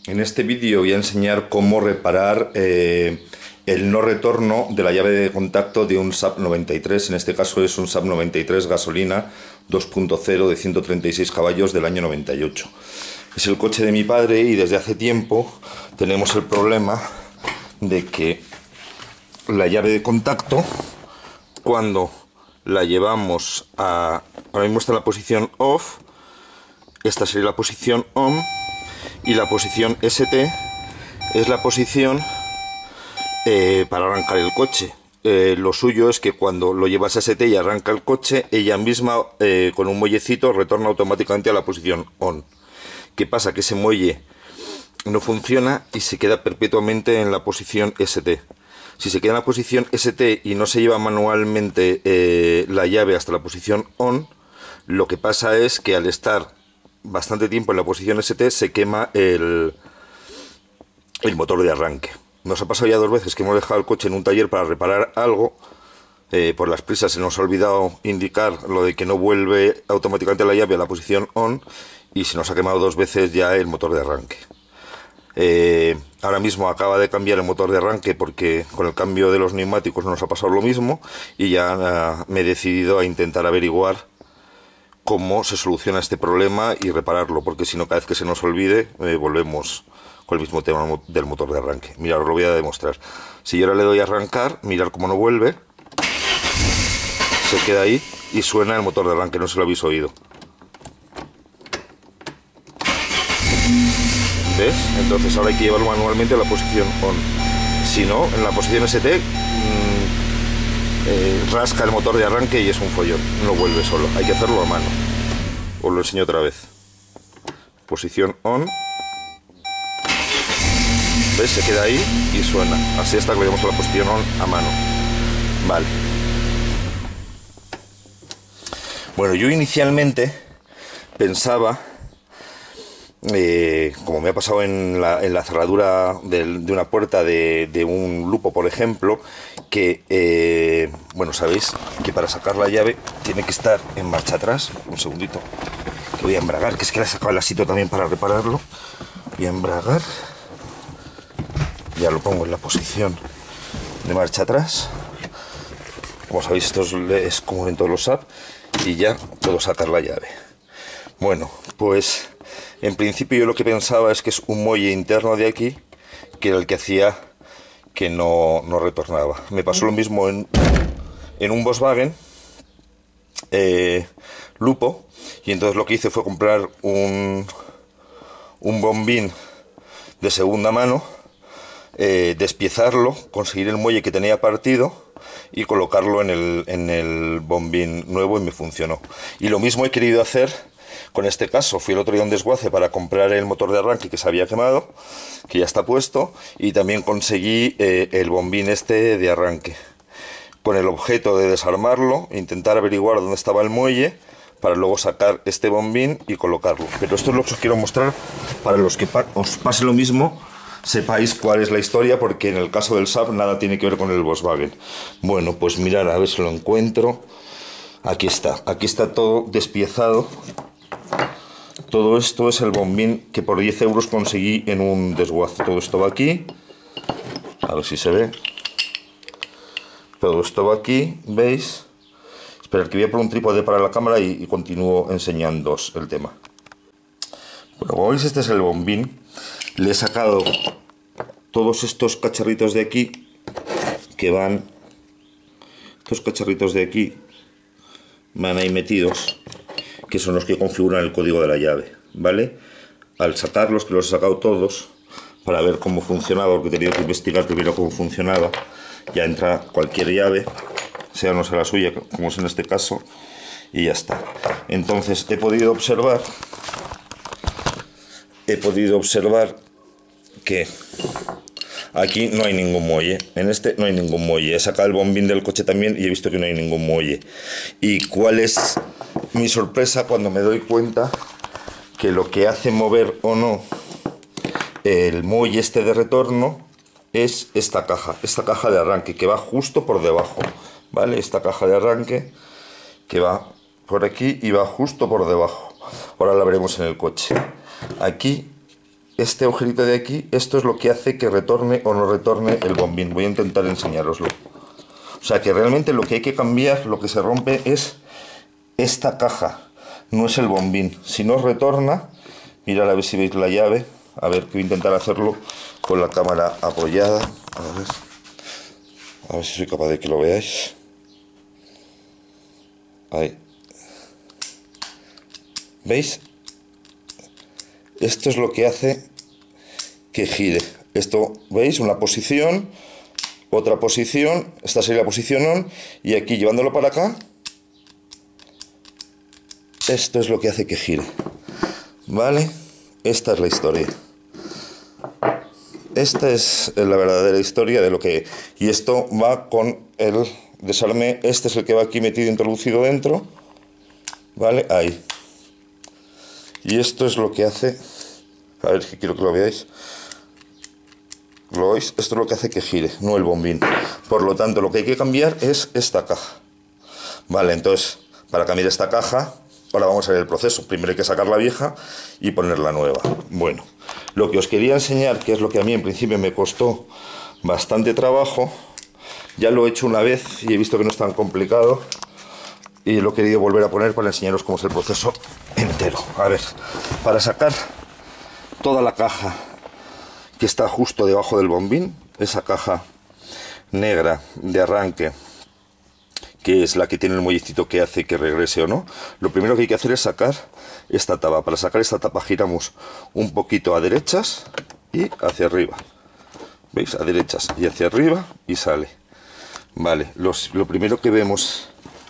En este vídeo voy a enseñar cómo reparar el no retorno de la llave de contacto de un Saab 93. En este caso es un Saab 93 gasolina 2.0 de 136 caballos del año 98. Es el coche de mi padre y desde hace tiempo tenemos el problema de que la llave de contacto, cuando la llevamos a... Ahora mismo está en la posición off, esta sería la posición on, y la posición ST es la posición para arrancar el coche. Lo suyo es que cuando lo llevas a ST y arranca el coche, ella misma con un muellecito retorna automáticamente a la posición on. ¿Qué pasa? Que ese muelle no funciona y se queda perpetuamente en la posición ST. Si se queda en la posición ST y no se lleva manualmente la llave hasta la posición on, lo que pasa es que al estar bastante tiempo en la posición ST se quema el motor de arranque. Nos ha pasado ya 2 veces que hemos dejado el coche en un taller para reparar algo. Por las prisas se nos ha olvidado indicar lo de que no vuelve automáticamente la llave a la posición on y se nos ha quemado 2 veces ya el motor de arranque. Ahora mismo acaba de cambiar el motor de arranque porque con el cambio de los neumáticos nos ha pasado lo mismo y ya me he decidido a intentar averiguar cómo se soluciona este problema y repararlo, porque si no, cada vez que se nos olvide volvemos con el mismo tema del motor de arranque. Mirad, os lo voy a demostrar. Si yo ahora le doy a arrancar, mirad cómo no vuelve, se queda ahí y suena el motor de arranque, no se lo habéis oído. ¿Ves? Entonces ahora hay que llevarlo manualmente a la posición on. Si no, en la posición ST rasca el motor de arranque y es un follón, no vuelve solo, hay que hacerlo a mano. Os lo enseño otra vez. Posición on. ¿Ves? Se queda ahí y suena. Así hasta que lo llevamos a la posición on a mano. Vale. Bueno, yo inicialmente pensaba, como me ha pasado en la cerradura de una puerta de un lupo, por ejemplo, que, bueno, sabéis que para sacar la llave tiene que estar en marcha atrás. Un segundito, que voy a embragar, que es que le he sacado el asito también para repararlo. Voy a embragar, ya lo pongo en la posición de marcha atrás. Como sabéis, esto es común en todos los Saab y ya puedo sacar la llave. Bueno, pues en principio yo lo que pensaba es que es un muelle interno de aquí, que era el que hacía que no retornaba. Me pasó lo mismo en un Volkswagen Lupo, y entonces lo que hice fue comprar un bombín de segunda mano, despiezarlo, conseguir el muelle que tenía partido y colocarlo en el bombín nuevo, y me funcionó. Y lo mismo he querido hacer con este caso. Fui el otro día a un desguace para comprar el motor de arranque que se había quemado, que ya está puesto, y también conseguí el bombín este de arranque, con el objeto de desarmarlo, intentar averiguar dónde estaba el muelle, para luego sacar este bombín y colocarlo. Pero esto es lo que os quiero mostrar para los que os pase lo mismo, sepáis cuál es la historia, porque en el caso del Saab nada tiene que ver con el Volkswagen. Bueno, pues mirad, a ver si lo encuentro. Aquí está todo despiezado. Todo esto es el bombín que por 10 euros conseguí en un desguace. Todo esto va aquí, a ver si se ve. Todo esto va aquí, ¿veis? Esperad que voy a poner un trípode para la cámara y continúo enseñándoos el tema. Bueno, como veis, este es el bombín. Le he sacado todos estos cacharritos de aquí que van... Estos cacharritos de aquí van ahí metidos, que son los que configuran el código de la llave, ¿vale? Al sacarlos, que los he sacado todos para ver cómo funcionaba, porque he tenido que investigar primero cómo funcionaba, ya entra cualquier llave, sea o no sea la suya, como es en este caso, y ya está. Entonces he podido observar que aquí no hay ningún muelle, en este no hay ningún muelle. He sacado el bombín del coche también y he visto que no hay ningún muelle. ¿Y cuál es mi sorpresa cuando me doy cuenta que lo que hace mover o no el muelle este de retorno es esta caja de arranque, que va justo por debajo, ¿vale? Esta caja de arranque que va por aquí y va justo por debajo. Ahora la veremos en el coche. Aquí este agujerito de aquí, esto es lo que hace que retorne o no retorne el bombín. Voy a intentar enseñároslo. O sea que realmente lo que hay que cambiar, lo que se rompe es esta caja, no es el bombín. Si no retorna, mirad a ver si veis la llave. A ver, que voy a intentar hacerlo con la cámara apoyada. A ver si soy capaz de que lo veáis. Ahí. ¿Veis? Esto es lo que hace que gire. Esto, ¿veis? Una posición, otra posición, esta sería la posición on, y aquí llevándolo para acá, esto es lo que hace que gire. ¿Vale? Esta es la historia. Esta es la verdadera historia de lo que... Y esto va con el desarme. Este es el que va aquí metido, introducido dentro. ¿Vale? Ahí. Y esto es lo que hace... A ver, que quiero que lo veáis. ¿Lo veis? Esto es lo que hace que gire, no el bombín. Por lo tanto, lo que hay que cambiar es esta caja. Vale, entonces, para cambiar esta caja, ahora vamos a ver el proceso. Primero hay que sacar la vieja y poner la nueva. Bueno, lo que os quería enseñar, que es lo que a mí en principio me costó bastante trabajo, ya lo he hecho una vez y he visto que no es tan complicado. Y lo he querido volver a poner para enseñaros cómo es el proceso entero. A ver, para sacar toda la caja que está justo debajo del bombín, esa caja negra de arranque, que es la que tiene el muellecito que hace que regrese o no, lo primero que hay que hacer es sacar esta tapa. Para sacar esta tapa giramos un poquito a derechas y hacia arriba. ¿Veis? A derechas y hacia arriba y sale. Vale, lo primero que vemos...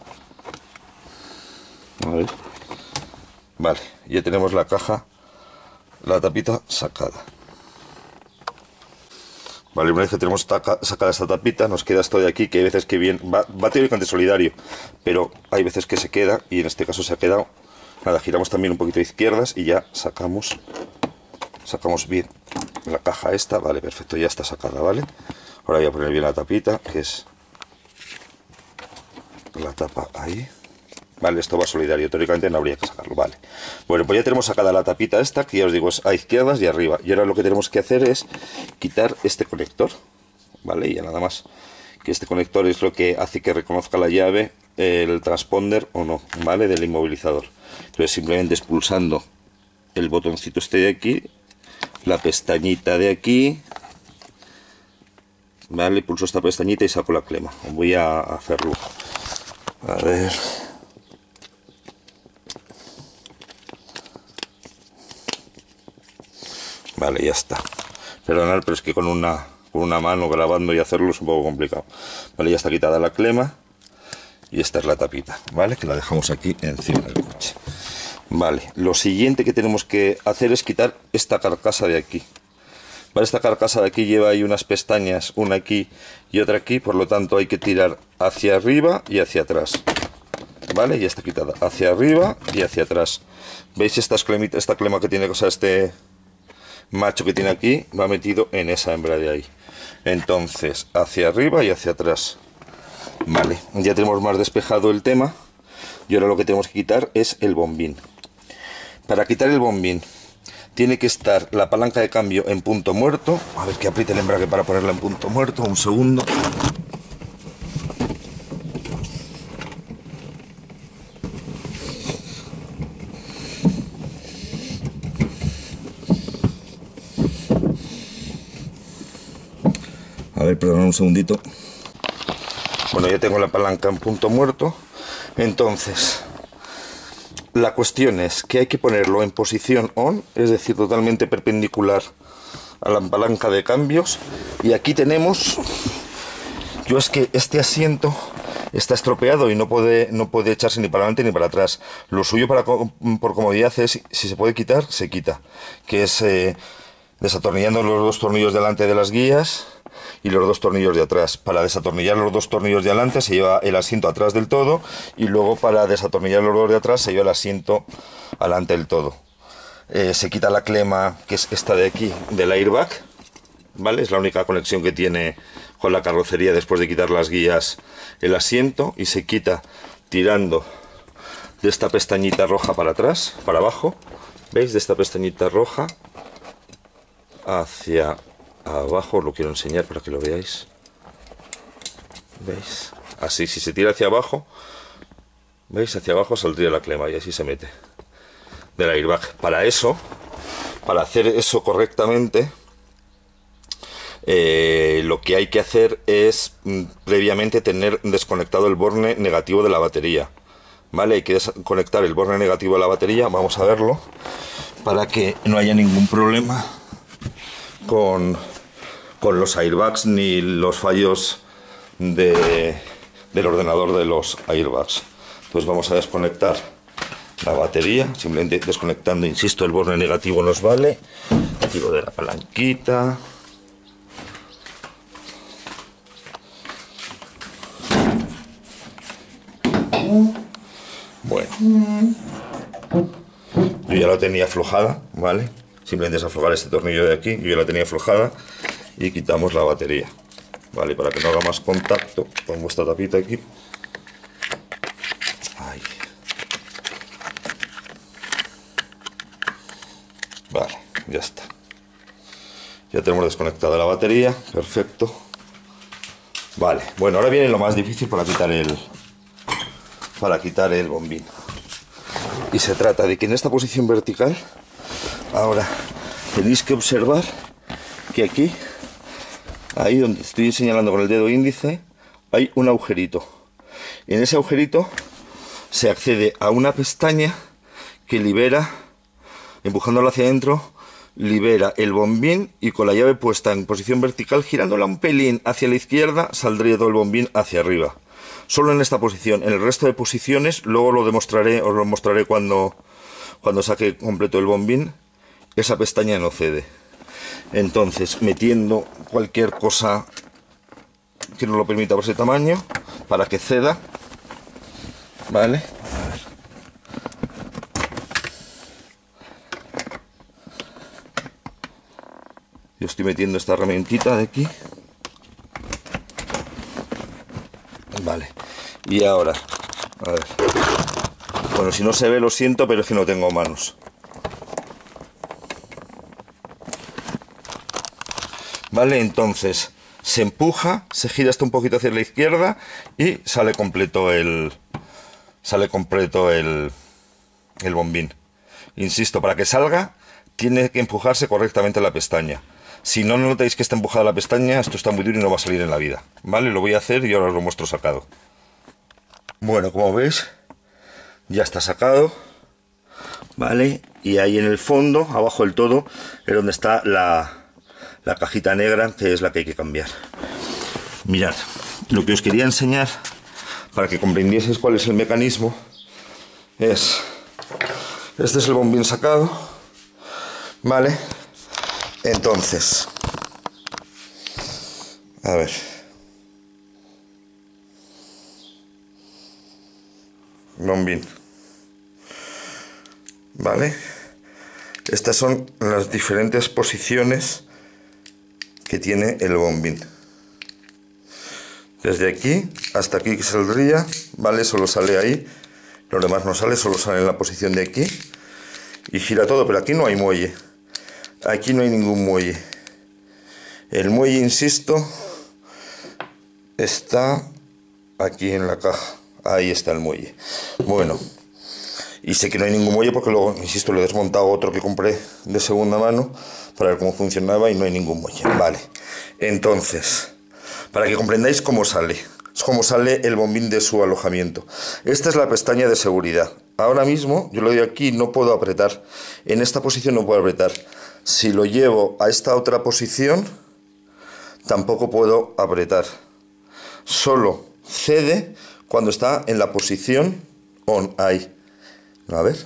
A ver. Vale, ya tenemos la caja, la tapita sacada. Vale, una vez que tenemos sacada esta tapita, nos queda esto de aquí, que hay veces que va teóricamente solidario, pero hay veces que se queda, y en este caso se ha quedado. Nada, giramos también un poquito a izquierdas y ya sacamos bien la caja esta. Vale, perfecto, ya está sacada, ¿vale? Ahora voy a poner bien la tapita, que es la tapa ahí. Vale, esto va solidario, teóricamente no habría que sacarlo, vale. Bueno, pues ya tenemos sacada la tapita esta, que ya os digo es a izquierdas y arriba. Y ahora lo que tenemos que hacer es quitar este conector, ¿vale? Y ya nada más. Que este conector es lo que hace que reconozca la llave, el transponder o no, ¿vale? Del inmovilizador. Entonces simplemente expulsando el botoncito este de aquí, la pestañita de aquí, ¿vale? Pulso esta pestañita y saco la clema. Voy a hacerlo. A ver... Vale, ya está. Perdonad, pero es que con una mano grabando y hacerlo es un poco complicado. Vale, ya está quitada la clema. Y esta es la tapita, ¿vale? Que la dejamos aquí encima del coche. Vale, lo siguiente que tenemos que hacer es quitar esta carcasa de aquí. Vale, esta carcasa de aquí lleva ahí unas pestañas, una aquí y otra aquí. Por lo tanto hay que tirar hacia arriba y hacia atrás. Vale, ya está quitada. Hacia arriba y hacia atrás. ¿Veis esta clema que tiene, o sea, este... macho que tiene aquí va metido en esa hembra de ahí? Entonces hacia arriba y hacia atrás. Vale, ya tenemos más despejado el tema y ahora lo que tenemos que quitar es el bombín. Para quitar el bombín tiene que estar la palanca de cambio en punto muerto. A ver, que apriete el embrague para ponerla en punto muerto. Un segundo. A ver, perdón, un segundito. Bueno, ya tengo la palanca en punto muerto. Entonces, la cuestión es que hay que ponerlo en posición on, es decir, totalmente perpendicular a la palanca de cambios. Y aquí tenemos... Yo es que este asiento está estropeado y no puede echarse ni para adelante ni para atrás. Lo suyo por comodidad es, si se puede quitar, se quita. Que es desatornillando los dos tornillos delante de las guías y los dos tornillos de atrás. Para desatornillar los dos tornillos de adelante se lleva el asiento atrás del todo, y luego para desatornillar los dos de atrás se lleva el asiento adelante del todo. Se quita la clema, que es esta de aquí, del airbag, ¿vale? Es la única conexión que tiene con la carrocería después de quitar las guías el asiento, y se quita tirando de esta pestañita roja para atrás, para abajo. ¿Veis? De esta pestañita roja hacia abajo. Os lo quiero enseñar para que lo veáis. ¿Veis? Así, si se tira hacia abajo, ¿veis? Hacia abajo saldría la clema y así se mete del airbag. Para eso, para hacer eso correctamente, lo que hay que hacer es previamente tener desconectado el borne negativo de la batería, ¿vale? Hay que desconectar el borne negativo de la batería, vamos a verlo, para que no haya ningún problema con los airbags ni los fallos del ordenador de los airbags. Entonces vamos a desconectar la batería, simplemente desconectando, insisto, el borne negativo nos vale. Tiro de la palanquita. Bueno, yo ya la tenía aflojada, ¿vale? Simplemente es aflojar este tornillo de aquí, yo ya la tenía aflojada y quitamos la batería, ¿vale? Para que no haga más contacto, pongo esta tapita aquí. Ahí. Vale, ya está. Ya tenemos desconectada la batería, perfecto. Vale, bueno, ahora viene lo más difícil para quitar el bombín. Y se trata de que en esta posición vertical, ahora tenéis que observar que aquí, ahí donde estoy señalando con el dedo índice, hay un agujerito. En ese agujerito se accede a una pestaña que libera, empujándolo hacia adentro, libera el bombín, y con la llave puesta en posición vertical, girándola un pelín hacia la izquierda, saldría todo el bombín hacia arriba. Solo en esta posición. En el resto de posiciones, luego lo demostraré, os lo mostraré cuando saque completo el bombín, esa pestaña no cede. Entonces, metiendo cualquier cosa que nos lo permita por ese tamaño, para que ceda, ¿vale? A ver. Yo estoy metiendo esta herramientita de aquí. Vale, y ahora, a ver, bueno, si no se ve lo siento, pero es que no tengo manos. Vale, entonces se empuja, se gira hasta un poquito hacia la izquierda y sale completo el bombín. Insisto, para que salga tiene que empujarse correctamente la pestaña. Si no notáis que está empujada la pestaña, esto está muy duro y no va a salir en la vida. Vale, lo voy a hacer y ahora os lo muestro sacado. Bueno, como veis, ya está sacado. Vale, y ahí en el fondo, abajo del todo, es donde está la cajita negra, que es la que hay que cambiar. Mirad, lo que os quería enseñar, para que comprendieseis cuál es el mecanismo, es... Este es el bombín sacado. Vale. Entonces, a ver, bombín, vale, estas son las diferentes posiciones que tiene el bombín. Desde aquí hasta aquí que saldría, vale, solo sale ahí, los demás no sale, solo sale en la posición de aquí y gira todo, pero aquí no hay muelle. Aquí no hay ningún muelle. El muelle, insisto, está aquí en la caja. Ahí está el muelle. Bueno, y sé que no hay ningún muelle porque luego, insisto, le he desmontado otro que compré de segunda mano para ver cómo funcionaba y no hay ningún muelle. Vale, entonces, para que comprendáis cómo sale. Es como sale el bombín de su alojamiento. Esta es la pestaña de seguridad. Ahora mismo, yo lo doy aquí, no puedo apretar. En esta posición no puedo apretar. Si lo llevo a esta otra posición, tampoco puedo apretar. Solo cede cuando está en la posición on. Ahí. A ver.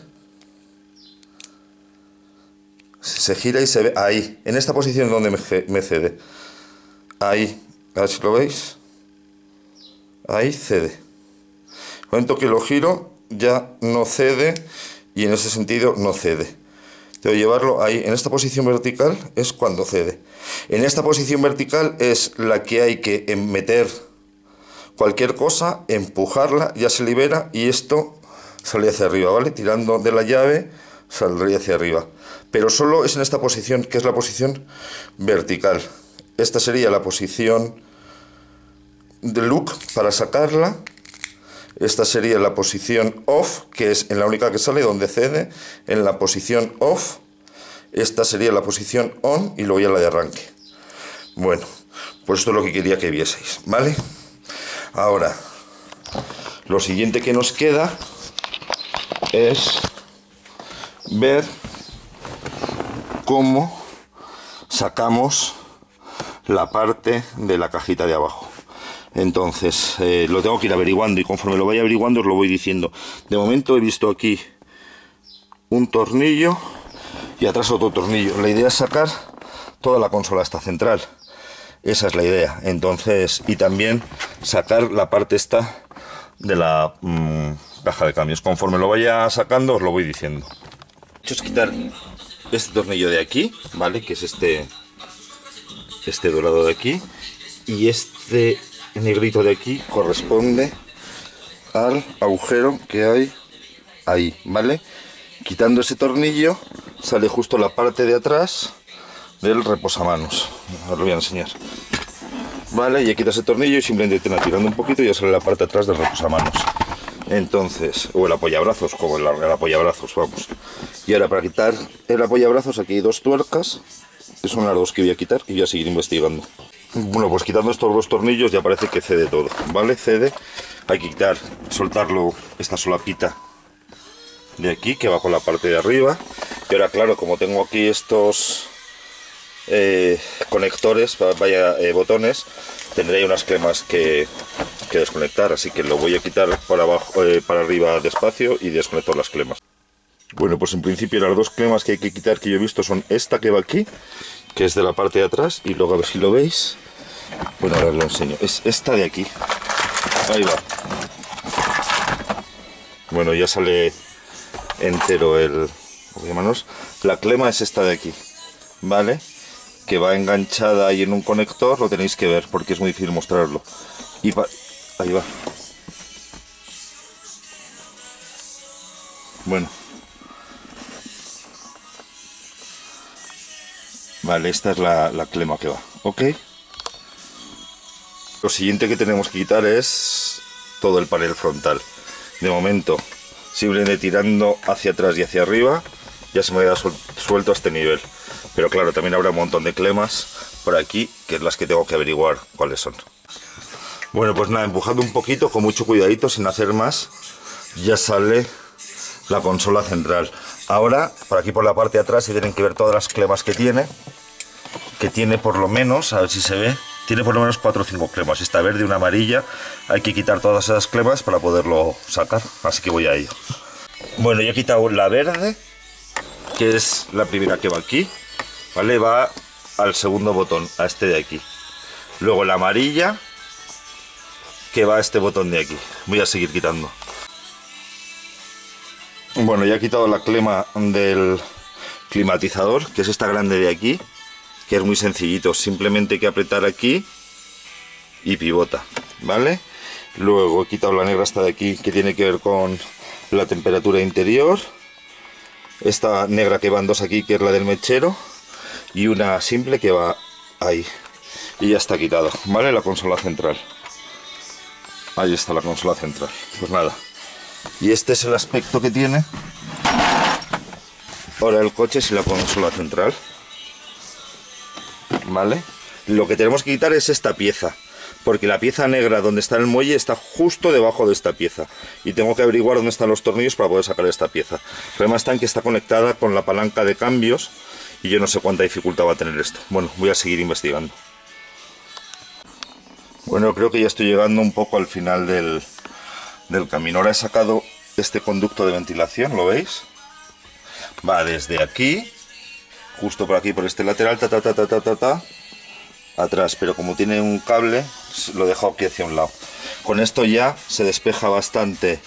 Se gira y se ve. Ahí. En esta posición donde me cede. Ahí. A ver si lo veis. Ahí cede. El momento que lo giro ya no cede y en ese sentido no cede. Debo llevarlo ahí. En esta posición vertical es cuando cede. En esta posición vertical es la que hay que meter cualquier cosa, empujarla, ya se libera y esto sale hacia arriba, ¿vale? Tirando de la llave saldría hacia arriba. pero solo es en esta posición, que es la posición vertical. Esta sería la posición de look para sacarla. Esta sería la posición off, que es en la única que sale donde cede, en la posición off. Esta sería la posición on y luego ya la de arranque. Bueno, pues esto es lo que quería que vieseis, ¿vale? Ahora, lo siguiente que nos queda es ver cómo sacamos la parte de la cajita de abajo. Entonces, lo tengo que ir averiguando y conforme lo vaya averiguando os lo voy diciendo. De momento he visto aquí un tornillo y atrás otro tornillo. La idea es sacar toda la consola esta central. Esa es la idea. Entonces, y también sacar la parte esta de la caja de cambios. Conforme lo vaya sacando os lo voy diciendo. Es quitar este tornillo de aquí, ¿vale? Que es este dorado de aquí. Y este negrito de aquí corresponde al agujero que hay ahí, ¿vale? Quitando ese tornillo sale justo la parte de atrás del reposamanos. Os lo voy a enseñar. Vale, ya quita ese tornillo y simplemente tirando un poquito y ya sale la parte de atrás del reposamanos. Entonces, o el apoyabrazos, como el apoyabrazos, vamos. Y ahora para quitar el apoyabrazos aquí hay dos tuercas, que son las dos que voy a quitar y voy a seguir investigando. Bueno, pues quitando estos dos tornillos ya parece que cede todo, ¿vale? Cede, hay que quitar, soltarlo, esta solapita de aquí que va con la parte de arriba. Y ahora claro, como tengo aquí estos conectores, botones, tendré unas clemas que desconectar, así que lo voy a quitar para abajo, para arriba despacio y desconecto las clemas. Bueno, pues en principio las dos clemas que hay que quitar que yo he visto son esta que va aquí, que es de la parte de atrás, y luego a ver si lo veis. Bueno, ahora os lo enseño. Es esta de aquí. Ahí va. Bueno, ya sale entero el... La clema es esta de aquí, ¿vale? Que va enganchada ahí en un conector, lo tenéis que ver porque es muy difícil mostrarlo. Y ahí va. Bueno. Vale, esta es la clema que va, ¿ok? Lo siguiente que tenemos que quitar es todo el panel frontal. De momento, simplemente tirando hacia atrás y hacia arriba, ya se me queda suelto a este nivel. Pero claro, también habrá un montón de clemas por aquí, que es las que tengo que averiguar cuáles son. Bueno, pues nada, empujando un poquito, con mucho cuidadito, sin hacer más, ya sale la consola central. Ahora, por aquí por la parte de atrás se tienen que ver todas las clemas que tiene por lo menos, a ver si se ve, tiene por lo menos 4 o 5 clemas. Esta verde y una amarilla, hay que quitar todas esas clemas para poderlo sacar, así que voy a ello. Bueno, yo he quitado la verde, que es la primera que va aquí, ¿vale? Va al segundo botón, a este de aquí. Luego la amarilla, que va a este botón de aquí. Voy a seguir quitando. Bueno, ya he quitado la clema del climatizador, que es esta grande de aquí, que es muy sencillito, simplemente hay que apretar aquí y pivota, ¿vale? Luego he quitado la negra esta de aquí, que tiene que ver con la temperatura interior. Esta negra que van dos aquí, que es la del mechero, y una simple que va ahí. Y ya está quitado, ¿vale? La consola central. Ahí está la consola central. Pues nada. Y este es el aspecto que tiene ahora el coche sin la consola central, ¿vale? Lo que tenemos que quitar es esta pieza, porque la pieza negra donde está el muelle está justo debajo de esta pieza y tengo que averiguar dónde están los tornillos para poder sacar esta pieza. El problema está en que está conectada con la palanca de cambios y yo no sé cuánta dificultad va a tener esto. Bueno, voy a seguir investigando. Bueno, creo que ya estoy llegando un poco al final del camino. Ahora he sacado este conducto de ventilación, ¿lo veis? Va desde aquí, justo por aquí, por este lateral, atrás, pero como tiene un cable, lo he dejado aquí hacia un lado. Con esto ya se despeja bastante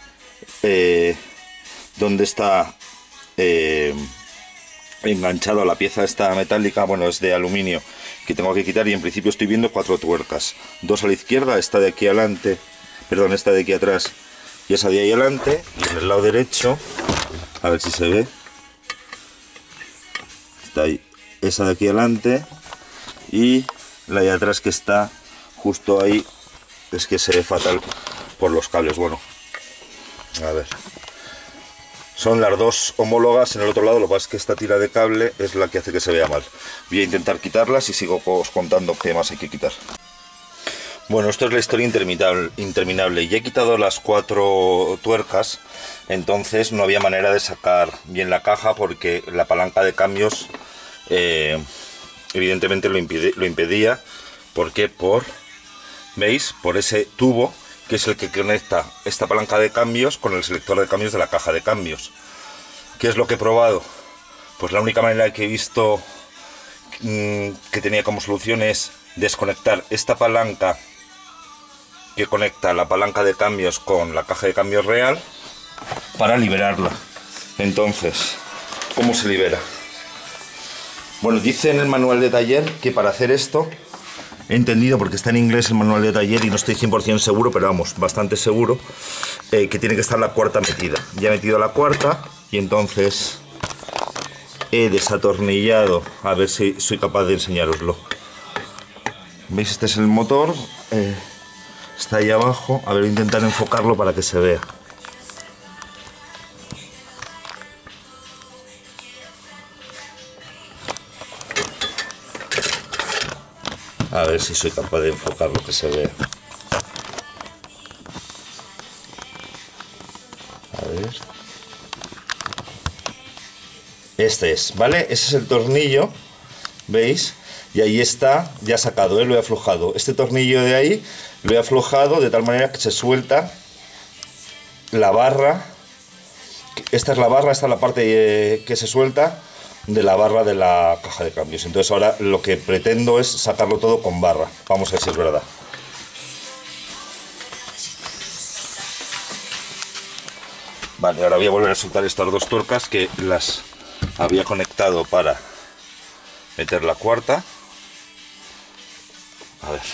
donde está enganchado a la pieza esta metálica, bueno, es de aluminio, que tengo que quitar, y en principio estoy viendo 4 tuercas, 2 a la izquierda, esta de aquí adelante, perdón, esta de aquí atrás y esa de ahí adelante, y en el lado derecho, a ver si se ve, está ahí, esa de aquí adelante, y la de atrás que está justo ahí, es que se ve fatal por los cables. Bueno, a ver, son las dos homólogas en el otro lado, lo que pasa es que esta tira de cable es la que hace que se vea mal. Voy a intentar quitarlas y sigo os contando qué más hay que quitar. Bueno, esto es la historia interminable. Ya he quitado las 4 tuercas, entonces no había manera de sacar bien la caja porque la palanca de cambios evidentemente lo impedía. ¿Por qué? ¿Veis? Por ese tubo que es el que conecta esta palanca de cambios con el selector de cambios de la caja de cambios. ¿Qué es lo que he probado? Pues la única manera que he visto que tenía como solución es desconectar esta palanca que conecta la palanca de cambios con la caja de cambios real para liberarla. Entonces, ¿cómo se libera? Bueno, dice en el manual de taller que para hacer esto, he entendido porque está en inglés el manual de taller y no estoy 100% seguro, pero vamos, bastante seguro, que tiene que estar la cuarta metida. Ya he metido la cuarta y entonces he desatornillado, a ver si soy capaz de enseñároslo. ¿Veis? Este es el motor. Está ahí abajo, a ver, voy a intentar enfocarlo para que se vea. A ver si soy capaz de enfocarlo, que se vea. A ver. Este es, ¿vale? Ese es el tornillo, ¿veis? Y ahí está, ya sacado, lo he aflojado. Este tornillo de ahí lo he aflojado de tal manera que se suelta la barra. Esta es la barra, esta es la parte que se suelta de la barra de la caja de cambios. Entonces ahora lo que pretendo es sacarlo todo con barra. Vamos a ver si es verdad. Vale, ahora voy a volver a soltar estas 2 tuercas que las había conectado para meter la cuarta. A ver.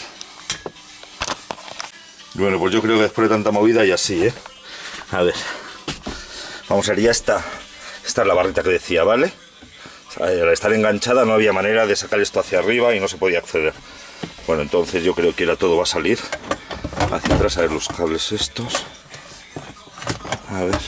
Bueno, pues yo creo que después de tanta movida ya sí, ¿eh? A ver. Vamos a ver, ya está. Esta es la barrita que decía, ¿vale? O sea, al estar enganchada no había manera de sacar esto hacia arriba y no se podía acceder. Bueno, entonces yo creo que ahora todo va a salir hacia atrás. A ver los cables estos. A ver.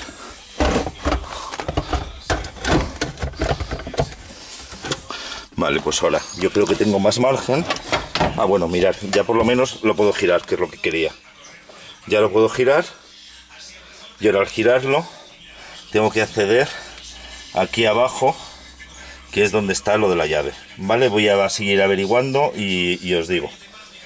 Vale, pues ahora yo creo que tengo más margen. Ah, bueno, mirad, ya por lo menos lo puedo girar, que es lo que quería. Ya lo puedo girar. Y ahora al girarlo tengo que acceder aquí abajo, que es donde está lo de la llave. Vale, voy a seguir averiguando y os digo.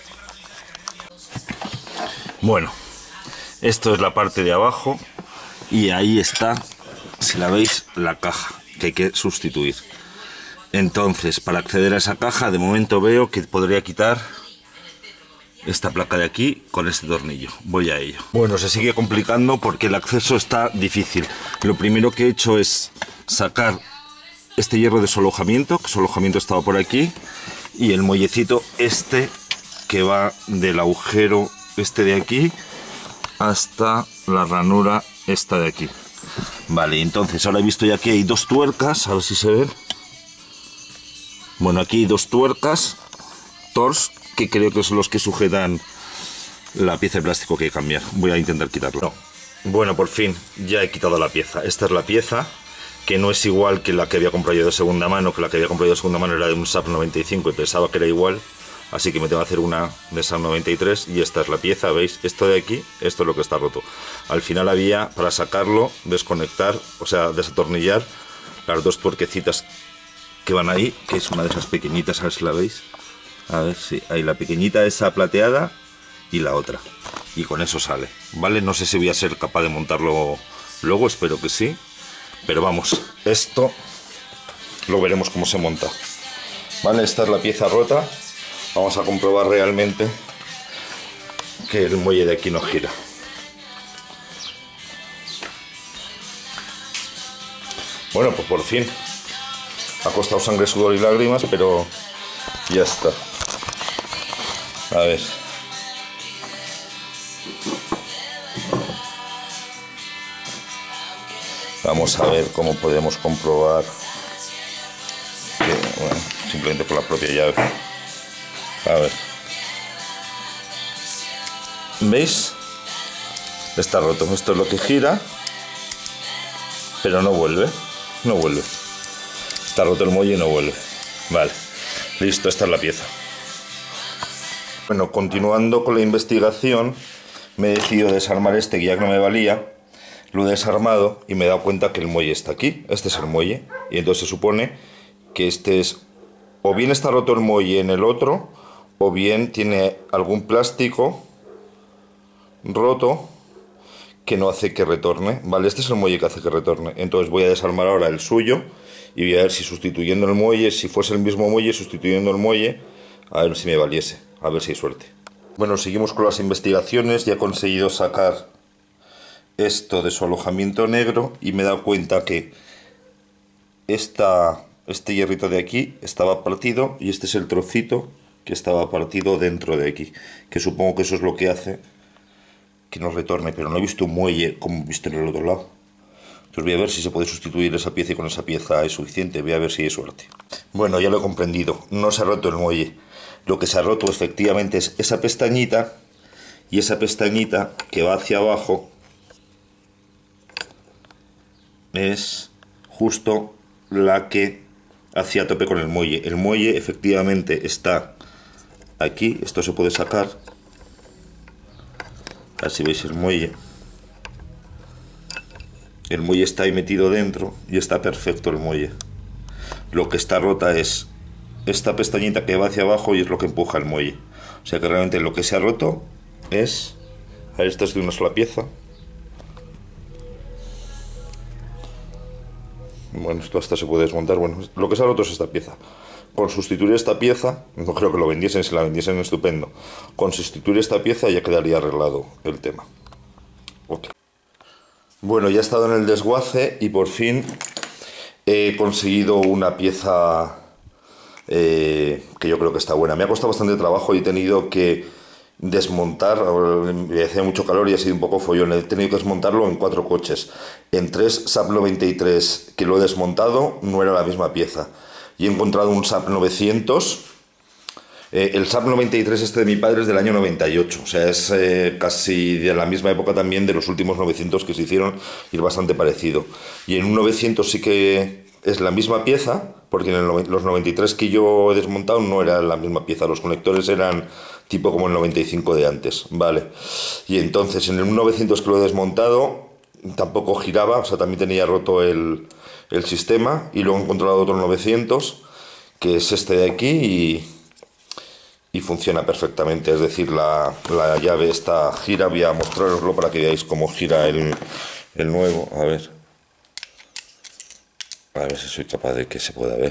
Bueno, esto es la parte de abajo y ahí está, si la veis, la caja que hay que sustituir. Entonces, para acceder a esa caja, de momento veo que podría quitar esta placa de aquí con este tornillo. Voy a ello. Bueno, se sigue complicando porque el acceso está difícil. Lo primero que he hecho es sacar este hierro de su alojamiento, que su alojamiento estaba por aquí, y el muellecito este que va del agujero este de aquí hasta la ranura esta de aquí. Vale, entonces ahora he visto ya que hay 2 tuercas, a ver si se ven. Bueno, aquí hay 2 tuercas Tors, que creo que son los que sujetan la pieza de plástico que hay que cambiar. Voy a intentar quitarlo. No. Bueno, por fin ya he quitado la pieza. Esta es la pieza, que no es igual que la que había comprado yo de segunda mano, que la que había comprado yo de segunda mano era de un SAP 95 y pensaba que era igual. Así que me tengo que hacer una de SAP 93 y esta es la pieza, ¿veis? Esto de aquí, esto es lo que está roto. Al final había, para sacarlo, desconectar, o sea, desatornillar las 2 tuerquecitas que van ahí, que es una de esas pequeñitas, a ver si la veis. A ver si hay la pequeñita esa plateada y la otra. Y con eso sale, ¿vale? No sé si voy a ser capaz de montarlo luego, espero que sí. Pero vamos, esto lo veremos cómo se monta. Vale, esta es la pieza rota. Vamos a comprobar realmente que el muelle de aquí no gira. Bueno, pues por fin. Ha costado sangre, sudor y lágrimas, pero ya está. A ver. Vamos a ver cómo podemos comprobar que Bueno, simplemente por la propia llave. A ver. ¿Veis? Está roto. Esto es lo que gira, pero no vuelve. No vuelve. Está roto el muelle y no vuelve. Vale. Listo, esta es la pieza. Bueno, continuando con la investigación, me he decidido desarmar este que ya no me valía. Lo he desarmado y me he dado cuenta que el muelle está aquí. Este es el muelle. Y entonces se supone que este es... O bien está roto el muelle en el otro, o bien tiene algún plástico roto que no hace que retorne. Vale, este es el muelle que hace que retorne. Entonces voy a desarmar ahora el suyo y voy a ver si sustituyendo el muelle, si fuese el mismo muelle, sustituyendo el muelle, a ver si me valiese. A ver si hay suerte. Bueno, seguimos con las investigaciones. Ya he conseguido sacar esto de su alojamiento negro y me he dado cuenta que este hierrito de aquí estaba partido y este es el trocito que estaba partido dentro de aquí, que supongo que eso es lo que hace que no retorne, pero no he visto un muelle como he visto en el otro lado. Entonces voy a ver si se puede sustituir esa pieza y con esa pieza es suficiente. Voy a ver si hay suerte. Bueno, ya lo he comprendido, no se ha roto el muelle. Lo que se ha roto efectivamente es esa pestañita, y esa pestañita que va hacia abajo es justo la que hacía tope con el muelle. El muelle efectivamente está aquí, esto se puede sacar. A ver si veis el muelle. El muelle está ahí metido dentro y está perfecto el muelle. Lo que está rota es esta pestañita que va hacia abajo y es lo que empuja el muelle. O sea que realmente lo que se ha roto es... A ver, esta es de una sola pieza. Bueno, esto hasta se puede desmontar. Bueno, lo que se ha roto es esta pieza. Con sustituir esta pieza, no creo que lo vendiesen, si la vendiesen estupendo. Con sustituir esta pieza ya quedaría arreglado el tema. Okay. Bueno, ya he estado en el desguace y por fin he conseguido una pieza que yo creo que está buena. Me ha costado bastante trabajo y he tenido que desmontar, me hacía mucho calor y ha sido un poco follón. He tenido que desmontarlo en 4 coches. En 3 SAP 93 que lo he desmontado no era la misma pieza. Y he encontrado un SAP 900. El SAP 93 este de mi padre es del año 98. O sea, es casi de la misma época también de los últimos 900 que se hicieron y es bastante parecido. Y en un 900 sí que es la misma pieza, porque en los 93 que yo he desmontado no era la misma pieza. Los conectores eran tipo como el 95 de antes, ¿vale? Y entonces en el 900 que lo he desmontado tampoco giraba, o sea, también tenía roto el sistema. Y luego he encontrado otro 900 que es este de aquí y funciona perfectamente. Es decir, la llave esta gira. Voy a mostraroslo para que veáis cómo gira el nuevo. A ver si soy capaz de que se pueda ver.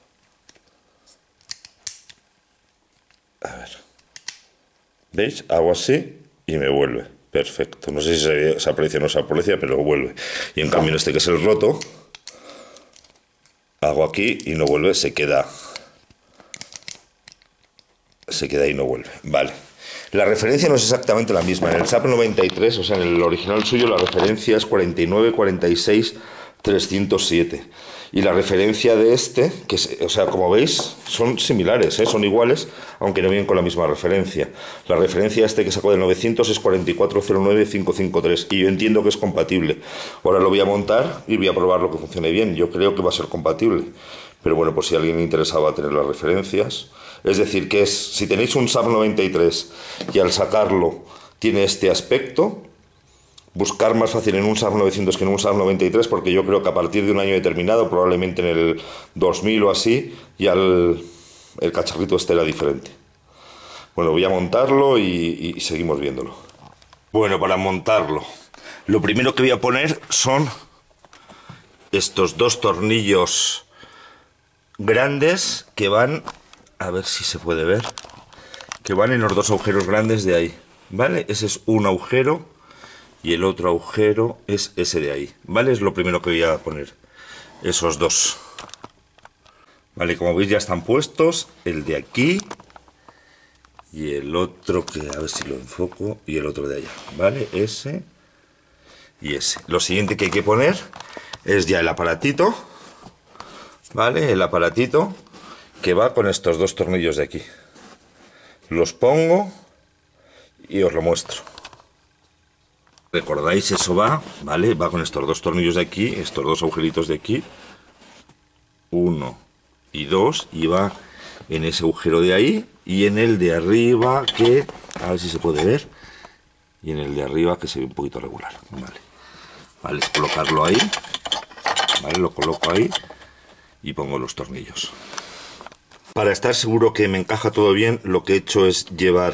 A ver. ¿Veis? Hago así y me vuelve. Perfecto. No sé si se aprecia o no se aprecia, pero vuelve. Y en cambio en este que es el roto, hago aquí y no vuelve, se queda ahí y no vuelve. Vale. La referencia no es exactamente la misma. En el SAP 93, o sea, en el original suyo, la referencia es 49, 46, 307. Y la referencia de este, que o sea, como veis, son similares, son iguales, aunque no vienen con la misma referencia. La referencia de este que sacó del 900 es 4409553 y yo entiendo que es compatible. Ahora lo voy a montar y voy a probar lo que funcione bien. Yo creo que va a ser compatible. Pero bueno, por si a alguien le interesaba tener las referencias. Es decir, que si tenéis un SAP 93 y al sacarlo tiene este aspecto, buscar más fácil en un SAP 900 que en un SAP 93, porque yo creo que a partir de un año determinado, probablemente en el 2000 o así, ya el cacharrito este era diferente. Bueno, voy a montarlo y seguimos viéndolo. Bueno, para montarlo, lo primero que voy a poner son estos 2 tornillos grandes que van, a ver si se puede ver, que van en los 2 agujeros grandes de ahí, ¿vale? Ese es un agujero y el otro agujero es ese de ahí, ¿vale? Es lo primero que voy a poner, esos 2. Vale, como veis ya están puestos, el de aquí y el otro, que a ver si lo enfoco, y el otro de allá, ¿vale? Ese y ese. Lo siguiente que hay que poner es ya el aparatito, ¿vale? El aparatito, que va con estos dos tornillos de aquí. Los pongo y os lo muestro. ¿Recordáis? Eso va, ¿vale? Va con estos dos tornillos de aquí, estos dos agujeritos de aquí. 1 y 2, y va en ese agujero de ahí y en el de arriba, que a ver si se puede ver, y en el de arriba que se ve un poquito regular. Vale, es colocarlo ahí, vale, lo coloco ahí y pongo los tornillos. Para estar seguro que me encaja todo bien, lo que he hecho es llevar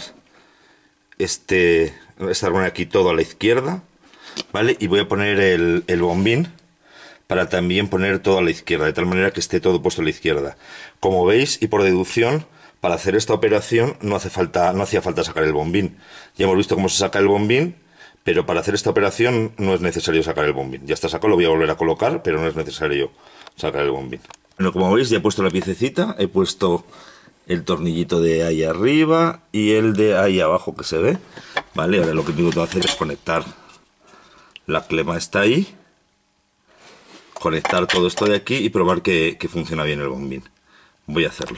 esta argolla aquí todo a la izquierda, vale, y voy a poner el bombín para también poner todo a la izquierda, de tal manera que esté todo puesto a la izquierda. Como veis, y por deducción, para hacer esta operación no hacía falta sacar el bombín. Ya hemos visto cómo se saca el bombín, pero para hacer esta operación no es necesario sacar el bombín. Ya está sacado, lo voy a volver a colocar, pero no es necesario sacar el bombín. Bueno, como veis, ya he puesto la piececita, he puesto el tornillito de ahí arriba y el de ahí abajo que se ve. Vale, ahora lo que tengo que hacer es conectar la clema esta ahí, conectar todo esto de aquí y probar que funciona bien el bombín. Voy a hacerlo.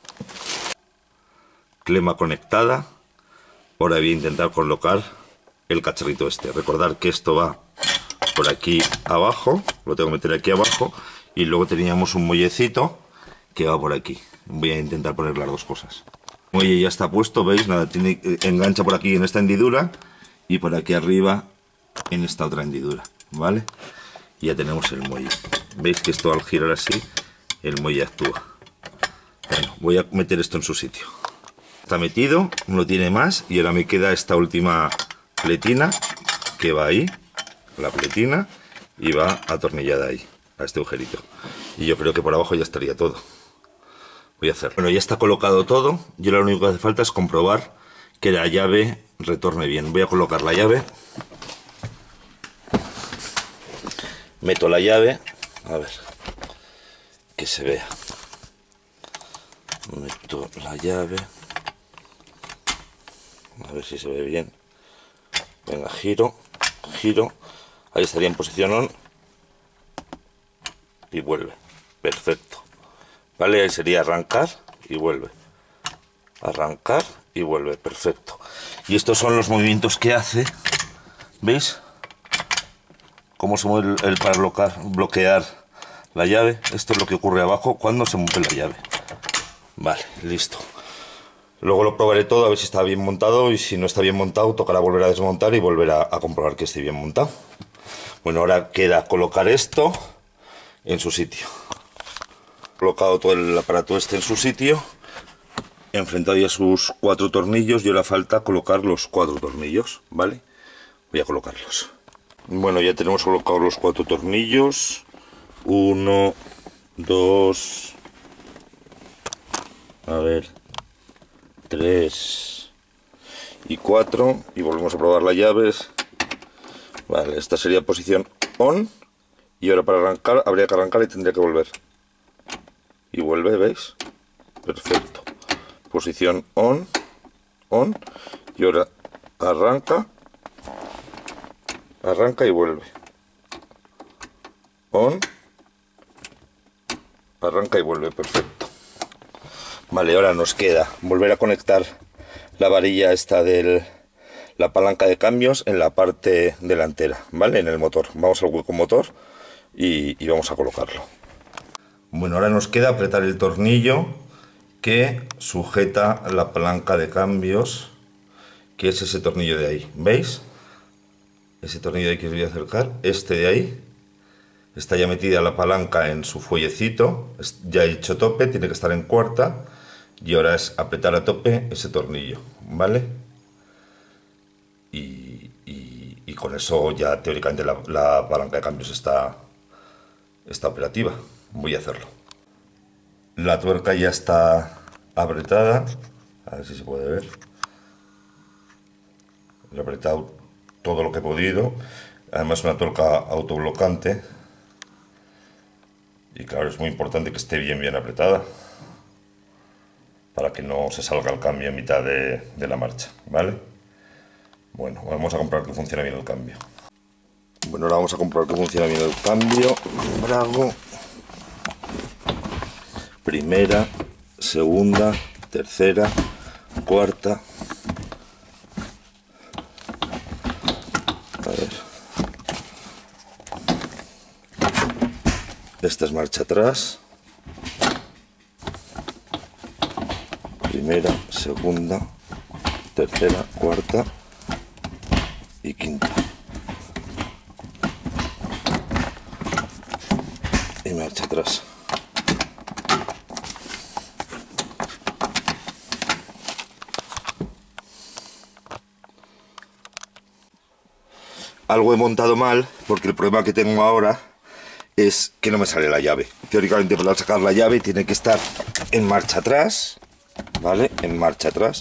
Clema conectada. Ahora voy a intentar colocar el cacharrito este. Recordad que esto va por aquí abajo, lo tengo que meter aquí abajo, y luego teníamos un muellecito que va por aquí. Voy a intentar poner las dos cosas. El muelle ya está puesto, ¿veis? Nada, engancha por aquí en esta hendidura y por aquí arriba en esta otra hendidura, ¿vale? Y ya tenemos el muelle. Veis que esto al girar así, el muelle actúa. Bueno, voy a meter esto en su sitio. Está metido, no tiene más, y ahora me queda esta última pletina que va ahí, la pletina, y va atornillada ahí, a este agujerito. Y yo creo que por abajo ya estaría todo. Voy a hacerlo. Bueno, ya está colocado todo, y ahora lo único que hace falta es comprobar que la llave retorne bien. Voy a colocar la llave. Meto la llave, a ver, que se vea. Meto la llave, a ver si se ve bien. Venga, giro, ahí estaría en posición on y vuelve, perfecto. Vale, ahí sería arrancar y vuelve, arrancar y vuelve, perfecto. Y estos son los movimientos que hace, ¿veis? Cómo se mueve el para bloquear la llave. Esto es lo que ocurre abajo cuando se mueve la llave. Vale, listo. Luego lo probaré todo a ver si está bien montado, y si no está bien montado tocará volver a desmontar y volver a comprobar que esté bien montado. Bueno, ahora queda colocar esto en su sitio. Colocado todo el aparato este en su sitio, enfrentado ya sus 4 tornillos, y ahora falta colocar los 4 tornillos, ¿vale? Voy a colocarlos. Bueno, ya tenemos colocados los 4 tornillos. 1, 2, a ver, 3 y 4. Y volvemos a probar las llaves. Vale, esta sería posición on. Y ahora para arrancar, habría que arrancar y tendría que volver. Y vuelve, ¿veis? Perfecto. Posición on. Y ahora arranca. Arranca y vuelve. On. Arranca y vuelve, perfecto. Vale, ahora nos queda volver a conectar la varilla esta de la palanca de cambios en la parte delantera, ¿vale? En el motor. Vamos al hueco motor y vamos a colocarlo. Bueno, ahora nos queda apretar el tornillo que sujeta la palanca de cambios, que es ese tornillo de ahí, ¿veis? Ese tornillo de ahí que os voy a acercar, este de ahí, está ya metida la palanca en su fuellecito, ya he hecho tope, tiene que estar en cuarta, y ahora es apretar a tope ese tornillo, ¿vale? Y con eso ya teóricamente la palanca de cambios está operativa. Voy a hacerlo. La tuerca ya está apretada, a ver si se puede ver. He apretado todo lo que he podido, además una tuerca autoblocante, y claro, es muy importante que esté bien apretada para que no se salga el cambio en mitad de la marcha, ¿vale? Bueno, vamos a comprobar que funciona bien el cambio. Bueno, ahora vamos a comprobar que funciona bien el cambio. Embrago, primera, segunda, tercera, cuarta. A ver. Esta es marcha atrás. Primera, segunda, tercera, cuarta y quinta. Y marcha atrás. Algo he montado mal porque el problema que tengo ahora es que no me sale la llave. Teóricamente, para sacar la llave tiene que estar en marcha atrás, ¿vale? En marcha atrás.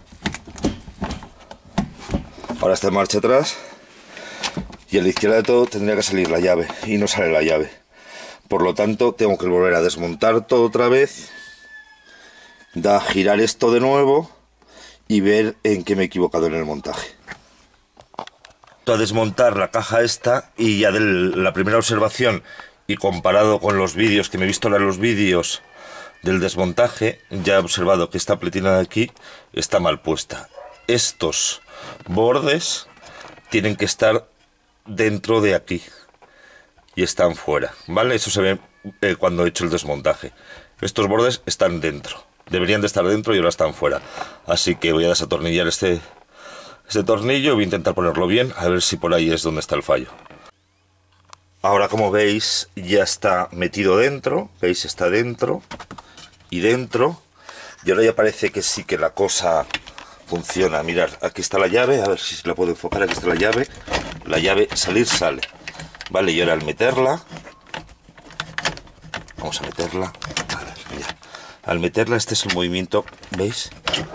Ahora está en marcha atrás y a la izquierda de todo tendría que salir la llave y no sale la llave. Por lo tanto, tengo que volver a desmontar todo otra vez, girar esto de nuevo y ver en qué me he equivocado en el montaje. A desmontar la caja esta y ya de la primera observación y comparado con los vídeos que me he visto en los vídeos del desmontaje, ya he observado que esta pletina de aquí está mal puesta. Estos bordes tienen que estar dentro de aquí y están fuera, ¿vale? Eso se ve cuando he hecho el desmontaje. Estos bordes están dentro, deberían de estar dentro y ahora están fuera. Así que voy a desatornillar este tornillo, voy a intentar ponerlo bien, a ver si por ahí es donde está el fallo. Ahora, como veis, ya está metido dentro, veis, está dentro y dentro, y ahora ya parece que sí que la cosa funciona. Mirad, aquí está la llave, a ver si la puedo enfocar, aquí está la llave salir sale, vale, y ahora al meterla, vamos a meterla, a ver, mirad, al meterla este es el movimiento, ¿veis?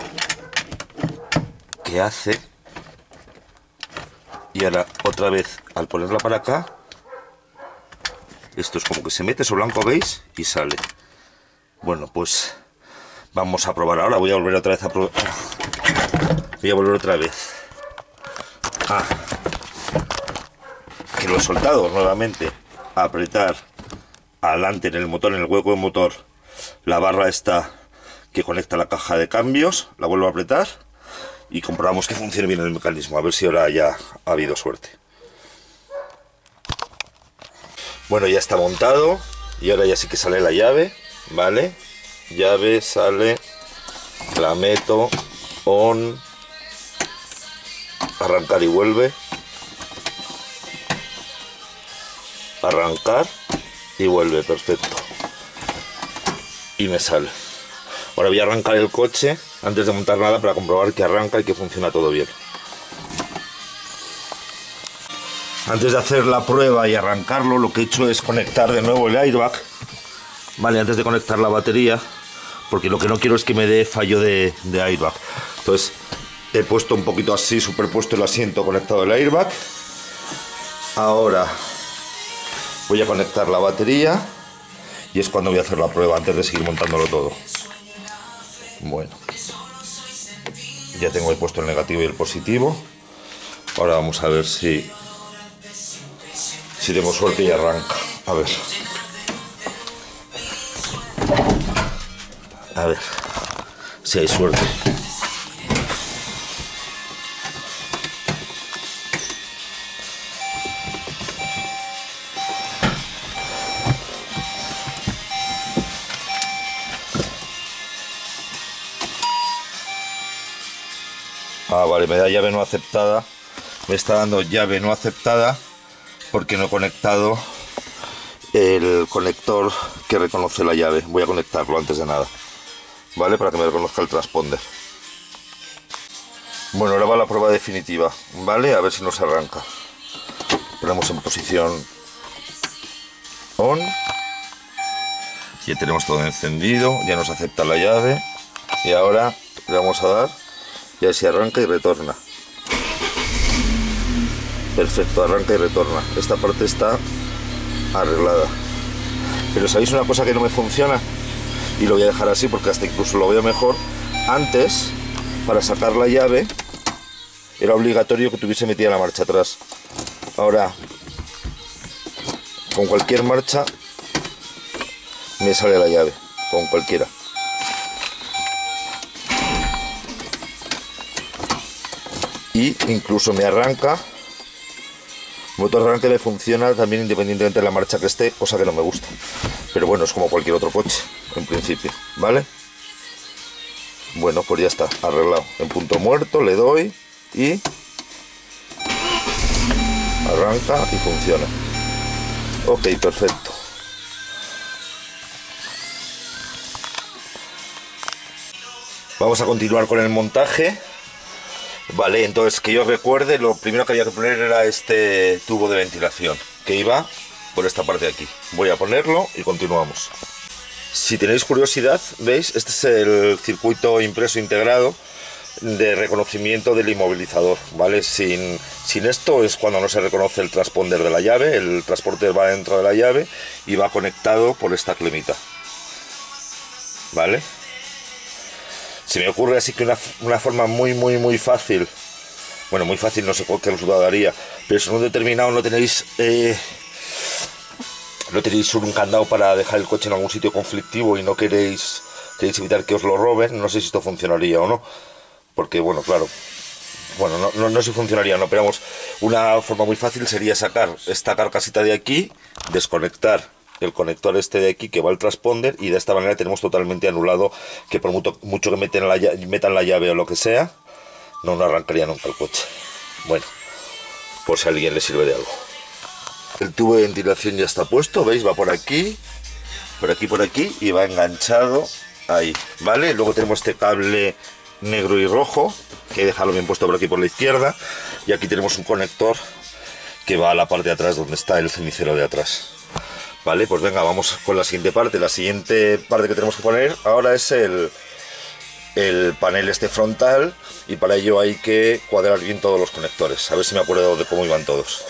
Que hace. Y ahora otra vez al ponerla para acá, esto es como que se mete eso blanco, ¿veis? Y sale. Bueno, pues vamos a probar ahora. Voy a volver otra vez a probar. Voy a volver otra vez. Que lo he soltado nuevamente. A apretar adelante en el motor, en el hueco del motor, la barra esta que conecta la caja de cambios. La vuelvo a apretar. Y comprobamos que funcione bien el mecanismo, a ver si ahora ya ha habido suerte. Bueno, ya está montado y ahora ya sí que sale la llave, ¿vale? Llave sale, la meto, on, arrancar y vuelve, arrancar y vuelve, perfecto. Y me sale. Ahora voy a arrancar el coche antes de montar nada para comprobar que arranca y que funciona todo bien. Antes de hacer la prueba y arrancarlo, lo que he hecho es conectar de nuevo el airbag, vale, antes de conectar la batería, porque lo que no quiero es que me dé fallo de airbag. Entonces he puesto un poquito así, superpuesto el asiento, conectado el airbag. Ahora voy a conectar la batería y es cuando voy a hacer la prueba, antes de seguir montándolo todo. Bueno, ya tengo ahí puesto el negativo y el positivo. Ahora vamos a ver si tengo suerte y arranca. A ver si hay suerte. Vale, me da llave no aceptada. Me está dando llave no aceptada porque no he conectado el conector que reconoce la llave. Voy a conectarlo antes de nada, ¿vale? Para que me reconozca el transponder. Bueno, ahora va la prueba definitiva, ¿vale? A ver si nos arranca. Ponemos en posición on. Ya tenemos todo encendido, ya nos acepta la llave. Y ahora le vamos a dar y a ver si arranca y retorna. Perfecto, arranca y retorna. Esta parte está arreglada. Pero ¿sabéis una cosa que no me funciona? Y lo voy a dejar así porque hasta incluso lo veo mejor. Antes, para sacar la llave, era obligatorio que tuviese metida la marcha atrás. Ahora, con cualquier marcha, me sale la llave. Con cualquiera. y incluso me arranca. El motor de arranque me funciona también independientemente de la marcha que esté, cosa que no me gusta. Pero bueno, es como cualquier otro coche, en principio, ¿vale? Bueno, pues ya está, arreglado. En punto muerto le doy y arranca y funciona. Ok, perfecto. Vamos a continuar con el montaje. Vale, entonces que yo recuerde, lo primero que había que poner era este tubo de ventilación que iba por esta parte de aquí. Voy a ponerlo y continuamos. Si tenéis curiosidad, veis, este es el circuito impreso integrado de reconocimiento del inmovilizador, ¿vale? Sin esto es cuando no se reconoce el transponder de la llave. El transporter va dentro de la llave y va conectado por esta clemita, ¿vale? Se me ocurre así que una forma muy fácil, bueno, muy fácil, no sé qué resultado daría, pero si en un determinado no tenéis un candado para dejar el coche en algún sitio conflictivo y no queréis evitar que os lo roben, no sé si esto funcionaría o no, porque bueno, claro, bueno, no sé si funcionaría o no, pero vamos, una forma muy fácil sería sacar esta carcasita de aquí, desconectar el conector este de aquí que va al transponder y de esta manera tenemos totalmente anulado que por mucho que metan la llave o lo que sea, no arrancaría nunca el coche. Bueno, por si a alguien le sirve de algo. El tubo de ventilación ya está puesto, veis, va por aquí y va enganchado ahí, ¿vale? Luego tenemos este cable negro y rojo que hay que dejarlo bien puesto por aquí por la izquierda, y aquí tenemos un conector que va a la parte de atrás donde está el cenicero de atrás. Vale, pues venga, vamos con la siguiente parte. La siguiente parte que tenemos que poner ahora es el panel este frontal, y para ello hay que cuadrar bien todos los conectores. A ver si me acuerdo de cómo iban todos.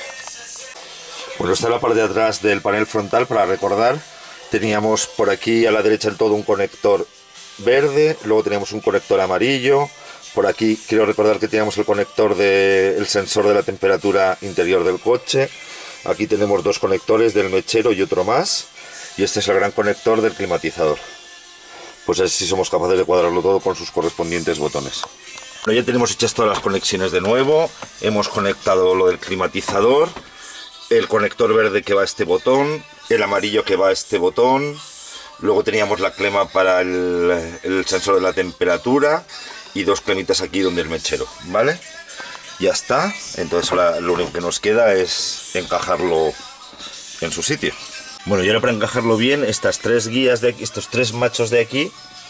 Bueno, está la parte de atrás del panel frontal. Para recordar, teníamos por aquí a la derecha del todo un conector verde, luego teníamos un conector amarillo. Por aquí quiero recordar que teníamos el conector del sensor de la temperatura interior del coche. Aquí tenemos dos conectores del mechero y otro más, y este es el gran conector del climatizador. Pues a ver si somos capaces de cuadrarlo todo con sus correspondientes botones. Bueno, ya tenemos hechas todas las conexiones de nuevo. Hemos conectado lo del climatizador, el conector verde que va a este botón, el amarillo que va a este botón. Luego teníamos la clema para el sensor de la temperatura y dos clemitas aquí donde el mechero, ¿vale? Ya está, entonces ahora lo único que nos queda es encajarlo en su sitio. Bueno, y ahora para encajarlo bien, estas tres guías de aquí, estos tres machos de aquí,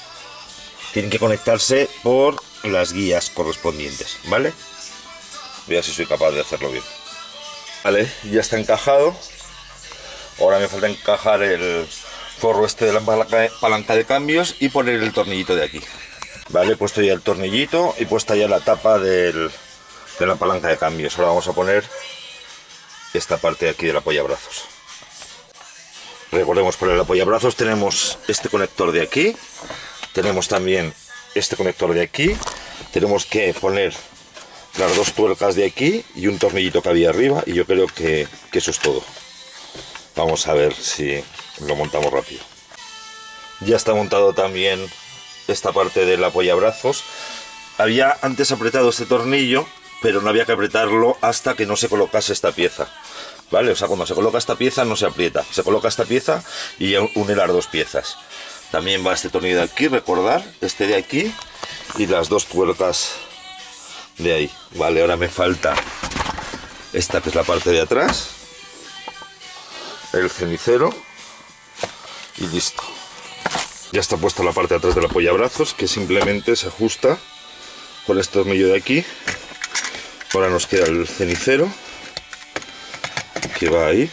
tienen que conectarse por las guías correspondientes, ¿vale? Voy a ver si soy capaz de hacerlo bien. Vale, ya está encajado. Ahora me falta encajar el forro este de la palanca de cambios y poner el tornillito de aquí. Vale, he puesto ya el tornillito y puesta ya la tapa de la palanca de cambios. Ahora vamos a poner esta parte de aquí del apoyabrazos. Recordemos, por el apoyabrazos tenemos este conector de aquí, tenemos también este conector de aquí, tenemos que poner las dos tuercas de aquí y un tornillito que había arriba, y yo creo que eso es todo. Vamos a ver si lo montamos rápido. Ya está montado también esta parte del apoyabrazos. Había antes apretado este tornillo, pero no había que apretarlo hasta que no se colocase esta pieza, ¿vale? O sea, cuando se coloca esta pieza no se aprieta, se coloca esta pieza y ya une las dos piezas. También va este tornillo de aquí, recordar, este de aquí y las dos tuercas de ahí. Vale, ahora me falta esta que es la parte de atrás, el cenicero y listo. Ya está puesta la parte de atrás del apoyabrazos, que simplemente se ajusta con este tornillo de aquí. Ahora nos queda el cenicero, que va ahí.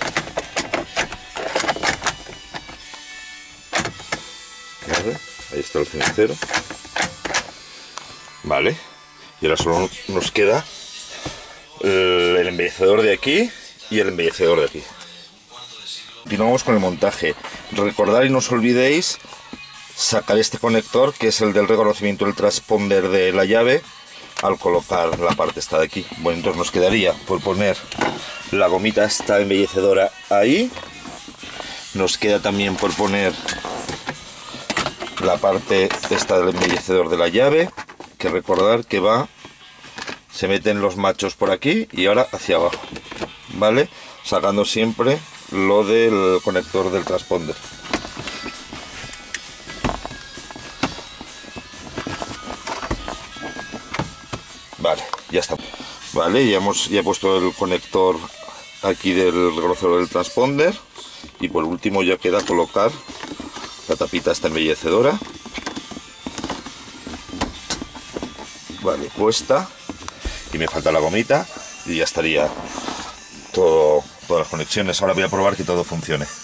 Vale, ahí está el cenicero. Vale, y ahora solo nos queda el embellecedor de aquí y el embellecedor de aquí. Continuamos con el montaje. Recordad y no os olvidéis sacar este conector, que es el del reconocimiento del transponder de la llave, al colocar la parte esta de aquí. Bueno, entonces nos quedaría por poner la gomita esta embellecedora ahí. Nos queda también por poner la parte esta del embellecedor de la llave, que recordar que va se meten los machos por aquí y ahora hacia abajo, ¿vale? Sacando siempre lo del conector del transponder. Vale, ya está. Vale, ya he puesto el conector aquí del reconocedor del transponder. Y por último ya queda colocar la tapita esta embellecedora. Vale, puesta. Y me falta la gomita y ya estaría todas las conexiones. Ahora voy a probar que todo funcione.